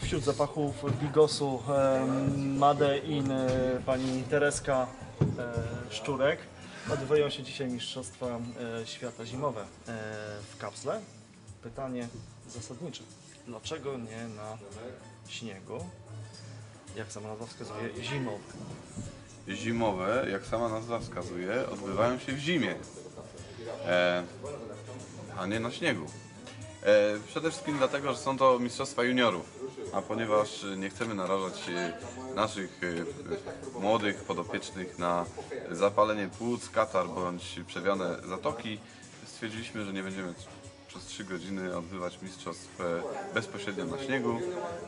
wśród zapachów bigosu Made in pani Tereska Szczurek. Odbywają się dzisiaj Mistrzostwa Świata Zimowe w kapsle. Pytanie zasadnicze. Dlaczego nie na śniegu? Jak sama nazwa wskazuje, zimowe. Zimowe, jak sama nazwa wskazuje, odbywają się w zimie, a nie na śniegu. Przede wszystkim dlatego, że są to mistrzostwa juniorów, a ponieważ nie chcemy narażać naszych młodych podopiecznych na zapalenie płuc, katar bądź przewiane zatoki, stwierdziliśmy, że nie będziemy przez 3 godziny odbywać mistrzostw bezpośrednio na śniegu.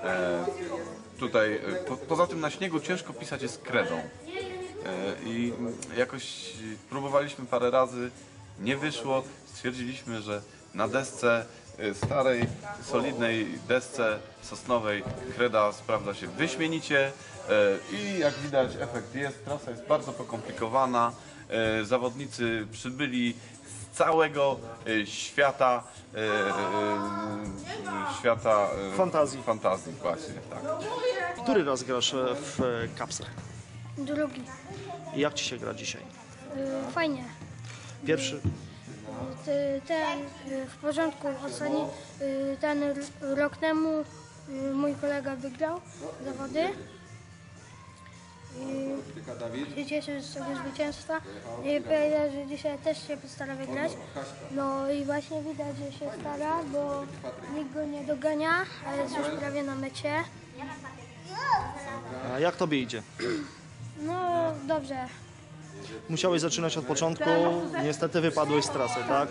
Poza tym na śniegu ciężko pisać jest kredą. I jakoś próbowaliśmy parę razy, nie wyszło. Stwierdziliśmy, że na desce, starej, solidnej desce sosnowej kreda sprawdza się wyśmienicie i jak widać efekt jest. Trasa jest bardzo pokomplikowana. Zawodnicy przybyli z całego świata, fantazji właśnie, tak. Który raz grasz w kapsle? Drugi. I jak ci się gra dzisiaj? Fajnie. Pierwszy? W porządku. Ostatni, ten rok temu mój kolega wygrał zawody. I cieszę się z tego zwycięstwa. I powiedział, że dzisiaj też się postara wygrać. No i właśnie widać, że się stara, bo nikt go nie dogania, a jest już prawie na mecie. A jak tobie idzie? No dobrze. Musiałeś zaczynać od początku, niestety wypadłeś z trasy, tak?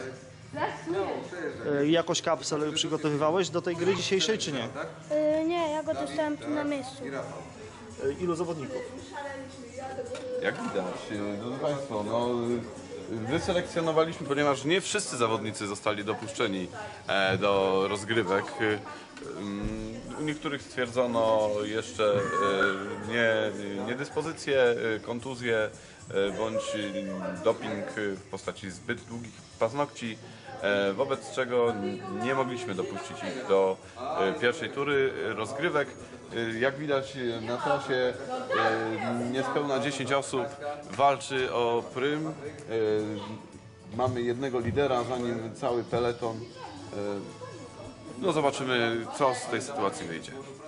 Jakoś kapsel przygotowywałeś do tej gry dzisiejszej, czy nie? Nie, ja go dostałem tu na miejscu. Ilu zawodników? Jak widać, drodzy Państwo, wyselekcjonowaliśmy, ponieważ nie wszyscy zawodnicy zostali dopuszczeni do rozgrywek. U niektórych stwierdzono jeszcze niedyspozycje, kontuzje bądź doping w postaci zbyt długich paznokci, wobec czego nie mogliśmy dopuścić ich do pierwszej tury rozgrywek. Jak widać na trasie niespełna 10 osób walczy o prym. Mamy jednego lidera, za nim cały peleton. No zobaczymy, co z tej sytuacji wyjdzie.